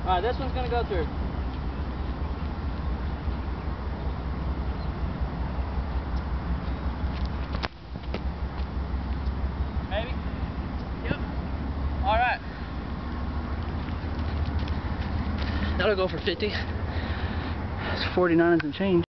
Alright, this one's gonna go through. Maybe? Yep. Alright. That'll go for 50. It's 49 and some change.